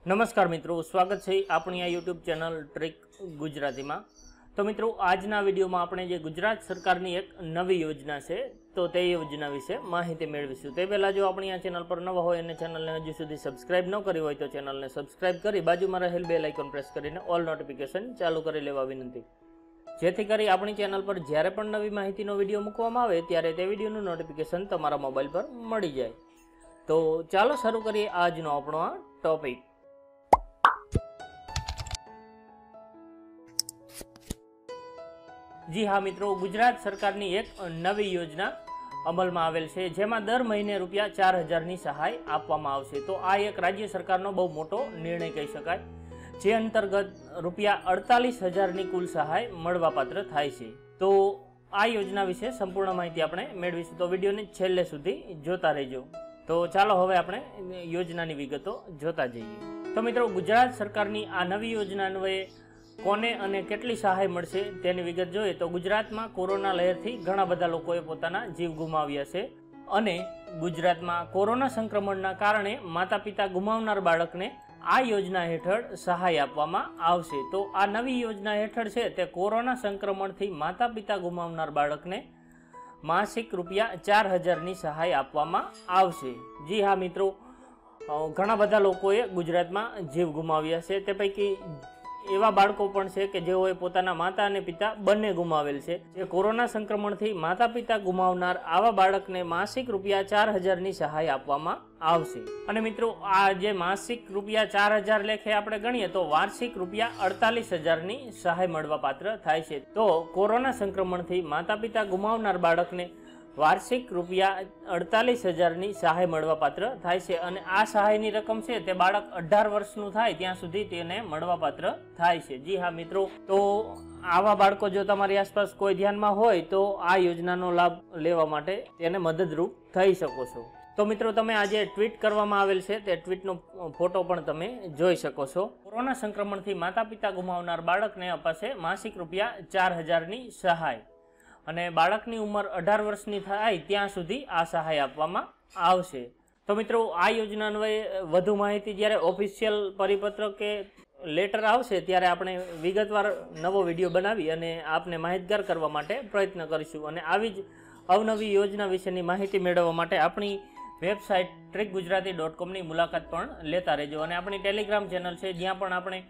नमस्कार मित्रों, स्वागत है अपनी आ यूट्यूब चैनल ट्रिक गुजराती में। तो मित्रों, आजना विडियो में आपणे जे गुजरात सरकार की एक नवी योजना है तो ते योजना विषे माहिती मेळवीशुं। ते पहेला जो अपनी आ चैनल पर नवा होय अने चैनल ने हजू सुधी सब्सक्राइब न करी होय तो चैनल ने सब्सक्राइब करी बाजुमां रहेल बेल आइकन प्रेस करीने ऑल नोटिफिकेशन चालू करी लेवा विनंती, जेथी करी आपणी चैनल पर ज्यारे पण नवी माहितीनो विडियो मूकवामां आवे त्यारे ते विडियोनुं नोटिफिकेशन तमारा मोबाइल पर मळी जाय। तो चालो शरू करीए आजनो आपणो आ टॉपिक। जी हाँ मित्रों, गुजरात सरकार की एक नवी योजना अमल में आवेल छे, जेमां दर महीने रूपिया 4000 नी सहाय आपवामां आवशे। तो आ एक राज्य सरकारनो बहु मोटो निर्णय कही शकाय, जे अंतर्गत रूपिया 48,000 नी कुल सहाय मळवापात्र थाय छे। तो आ योजना विषे संपूर्ण माहिती आपणे मेळवीशुं, तो विडियोने छेल्ले सुधी जोता रहेजो। तो चालो हवे आपणे योजनानी विगतो जोता जईए। तो मित्रों, गुजरात सरकारनी आ नवी योजना अन्वये कोने अने केटली सहाय मळशे तेनी विगत जोईए तो गुजरात में कोरोना लहरथी घणा बधा लोकोए पोताना जीव गुमाव्या छे अने गुजरात में कोरोना संक्रमणना कारणे माता पिता गुमावनार बाळकने आ योजना हेठळ सहाय आपवामां आवशे। तो आ नवी योजना हेठळ छे ते कोरोना संक्रमणथी माता पिता गुमावनार बाळकने मासिक रूपिया 4000 नी सहाय आपवामां आवशे। जी हाँ मित्रों, घणा बधा लोकोए गुजरात में जीव गुमाव्या छे, ते पैकी एवा बाळको पण छे के जेओए पोताना माता अने पिता बंने गुमावेल छे। जे कोरोना संक्रमणथी माता पिता गुमावनार आवा बाळकने मासिक रूपिया 4000 नी सहाय आपवामां आवशे। अने मित्रों, आ जे मासिक रूपिया 4000 लेखे आपणे गणीए तो वार्षिक रूपिया 48,000 नी सहाय मळवापात्र थाय छे। तो कोरोना संक्रमणथी माता पिता गुमावनार बाळकने वार्षिक रूपिया 48,000 नी सहाय मळवापात्र थाय छे अने आ सहायनी रकम छे ते बाळक 18 वर्षनुं थाय त्यां सुधी तेने मळवापात्र थाय छे। जी हाँ मित्रों, तो आवा बाळको जो तमारी आसपास कोई ध्यानमां होय तो आ योजनानो लाभ लेवा माटे तेने मददरूप थई शको छो। तो मित्रों, तमे आजे ट्वीट करवामां आवेल छे ते ट्वीटनो फोटो पण तमे जोई शको छो। कोरोना संक्रमणथी माता पिता गुमावनार बाळकने अपाशे मासिक रूपिया 4000 नी सहाय अने बाळकनी उंमर 18 वर्षनी थाय त्यां सुधी आ सहाय आपवामां आवशे। तो मित्रों, आ योजना अन्वये वधु माहिती ज्यारे ऑफिशियल परिपत्र के लेटर आवशे त्यारे आपणे विगतवार नवो विडियो बनावी अने आपने माहितगार करवा माटे प्रयत्न करीशुं। अने आवी ज अवनवी योजना विशेनी माहिती मेळववा माटे आपणी वेबसाइट trickgujarati.com नी मुलाकात पण लेता रहेजो। अने आपणी टेलिग्राम चेनल छे ज्यां पण आपणे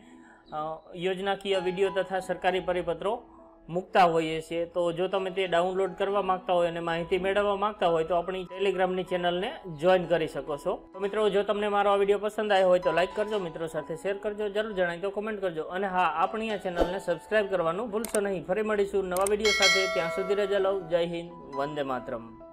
योजनाकीय विडियो तथा सरकारी परिपत्रों मुकता होईए छे। तो जो तमे ते डाउनलॉड करवा मांगता होय अने माहिती मेळववा मांगता होय तो अपनी टेलिग्रामनी चेनलने जॉइन करी शको छो। तो मित्रों, जो तमने मारो आ विडियो पसंद आयो होय तो लाइक करजो, मित्रों साथे शेर करजो, जरूर जणाय तो कमेंट करजो अने हाँ, आपणी आ चेनलने सब्सक्राइब करवानुं भूलशो नहीं। फरी मळीशुं नवा विडियो साथे, त्यां सुधी रजा लो। जय हिंद, वंदे मातरम।